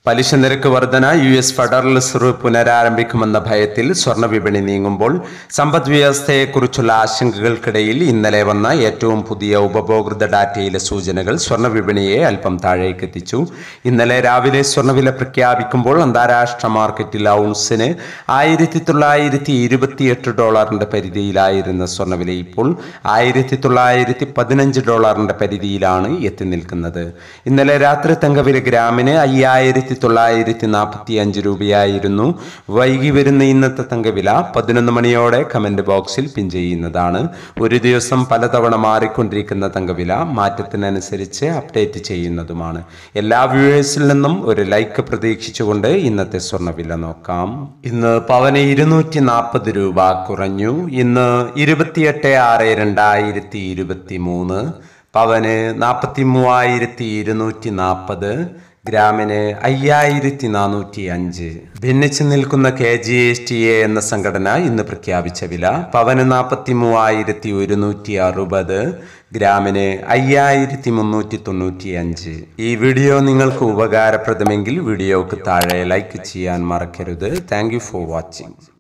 പലിശ നിരക്ക് വർധന US ഫെഡറൽ റിസർവ് പുനരാരംഭിക്കുമെന്ന ഭയത്തിൽ സ്വർണ്ണ വിപണി നീങ്ങുമ്പോൾ സമ്പദ് വ്യവസ്ഥയെക്കുറിച്ചുള്ള ആശങ്കകൾക്കിടയിൽ ഇന്നലെ വന്ന ഏറ്റവും പുതിയ ഉപഭോക്തൃ ഡാറ്റയിലെ സൂചനകൾ സ്വർണ്ണ വിപണിയെ അല്പം താഴേക്കെത്തിച്ചു. ഇന്നലെ രാവിലെ സ്വർണ്ണവില പ്രഖ്യാപിക്കുമ്പോൾ അന്താരാഷ്ട്ര മാർക്കറ്റിൽ ഔൺസിന് $1928 പരിധിയിലായിരുന്ന സ്വർണ്ണവില ഇപ്പോൾ $1915 പരിധിയിലാണ് എത്തി നിൽക്കുന്നത്. ഇന്നലെ രാത്രി തങ്കവില ഗ്രാമിന് 5945 രൂപയായിരുന്നു. വൈകി വരുന്ന ഇന്നത്തെ തങ്കവില 11 മണിയോടെ കമന്റ് ബോക്സിൽ പിൻ ചെയ്യുന്നതാണ്. ഒരു ദിവസം പലതവണ മാറിക്കൊണ്ടിരിക്കുന്ന തങ്കവില മാറ്റത്തിനനുസരിച്ച് അപ്ഡേറ്റ് ചെയ്യുന്നതുമാണ്. എല്ലാ വ്യൂവേഴ്സിൽ നിന്നും ഒരു ലൈക്ക് പ്രതീക്ഷിച്ചുകൊണ്ട് ഇന്നത്തെ സ്വർണ്ണവില നോക്കാം. ഇന്ന് പവന് 240 രൂപ കുറഞ്ഞു. ഇന്ന് 28/6/2023. പവന് 43,240. ഗ്രാമിന് 5,405. ഭിന്നിച്ചു നിൽക്കുന്ന KGSTA എന്ന സംഘടന ഇന്ന് പ്രഖ്യാപിച്ച വില പവന് 43,160. ഗ്രാമിന് 5,395. ഈ വീഡിയോ നിങ്ങൾക്ക് ഉപകാരപ്രദമെങ്കിൽ വീഡിയോക്ക് താഴെ ലൈക്ക് ചെയ്യാൻ മറക്കരുത്. Thank you for watching.